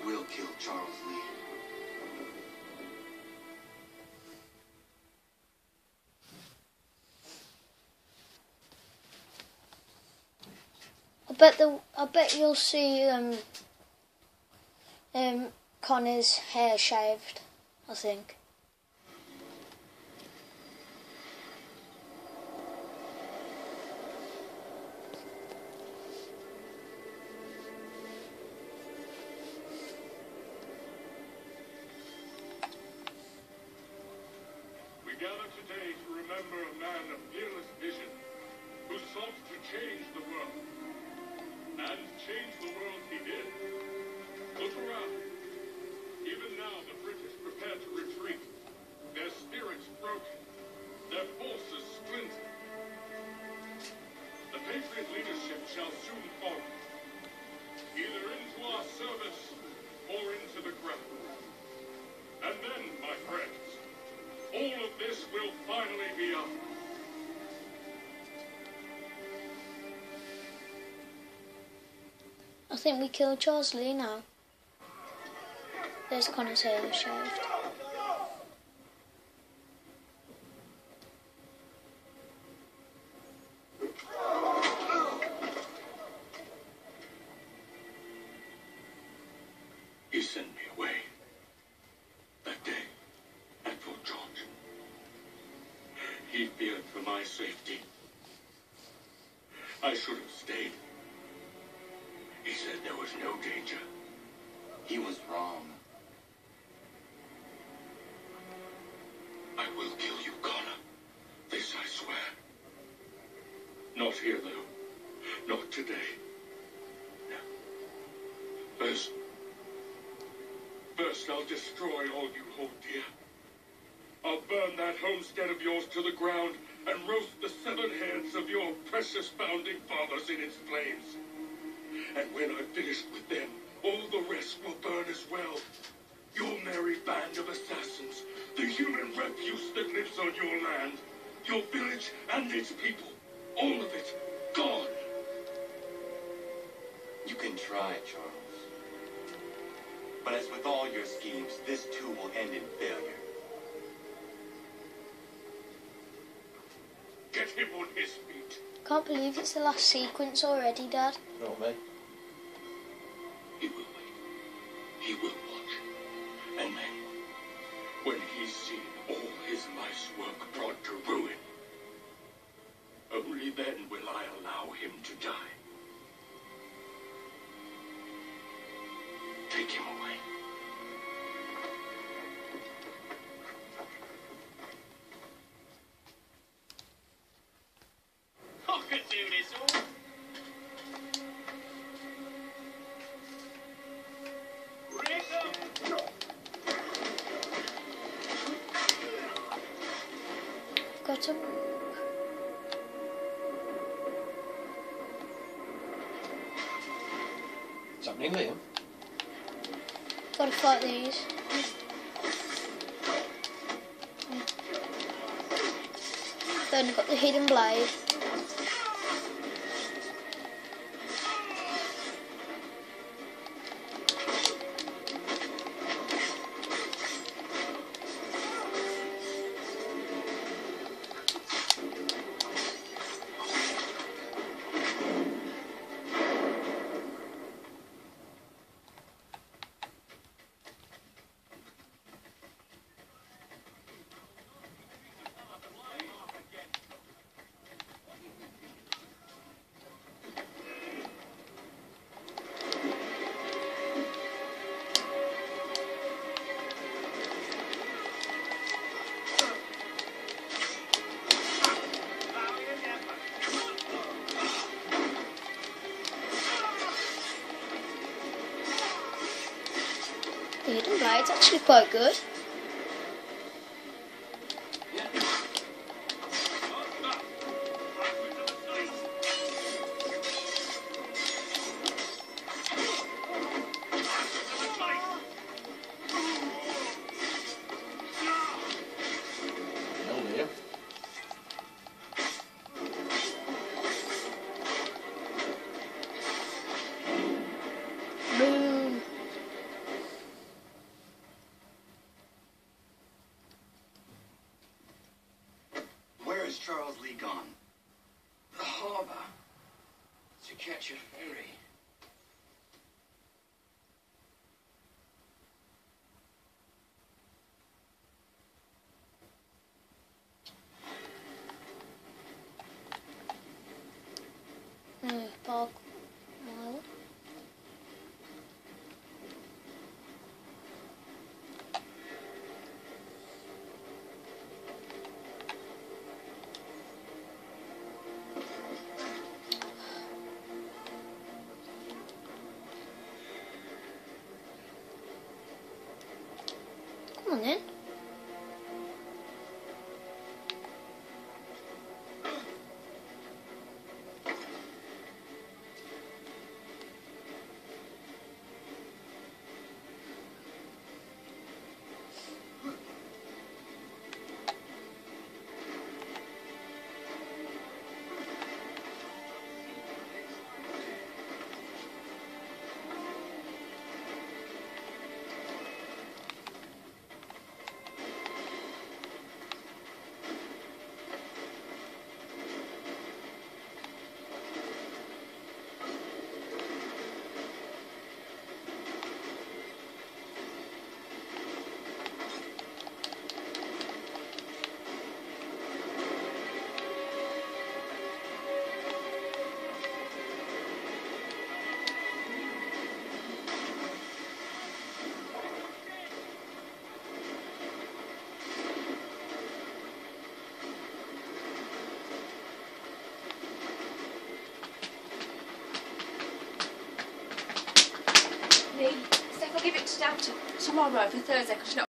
will kill Charles Lee. I bet you'll see Connor's hair shaved, I think. We gather today to remember a man of fearless vision who sought to change the world. And change the world he did. Look around. Even now the British prepare to retreat. Their spirits broken. Their forces splintered. The Patriot leadership shall soon fall. Either into our service or into the ground. And then, my friends, all of this will finally be up. I think we killed Charles Lee now. There's Connor's hair shaved. He sent me away. That day, at Fort George. He feared for my safety. I should have stayed. He said there was no danger. He was wrong. I will kill you, Connor. This I swear. Not here, though. Not today. No. First I'll destroy all you hold dear. I'll burn that homestead of yours to the ground and roast the severed heads of your precious founding fathers in its flames. And when I've finished with them, all the rest will burn as well. Your merry band of assassins, the human refuse that lives on your land, your village and its people, all of it, gone. You can try, Charles. But as with all your schemes, this too will end in failure. Get him on his feet. Can't believe it's the last sequence already, Dad. Not me. He will wait. He will watch. And then, when he's seen all his life's work brought to ruin, only then will I allow him to die. Take him away. I could do this all. Got him. What's happening, Liam? Gotta fight these. Then I've got the hidden blade. The hidden blade's actually quite good. No, Liam. Boom. Come on then. Steph, I'll give it to Dad tomorrow for Thursday because